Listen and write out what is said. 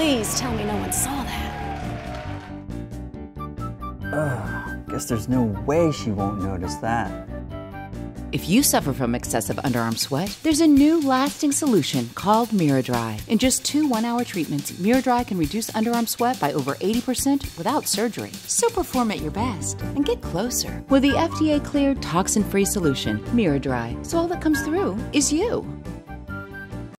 Please tell me no one saw that. Ugh, guess there's no way she won't notice that. If you suffer from excessive underarm sweat, there's a new lasting solution called MiraDry. In just 2 one-hour treatments, MiraDry can reduce underarm sweat by over 80% without surgery. So perform at your best and get closer with the FDA-cleared toxin-free solution, MiraDry. So all that comes through is you.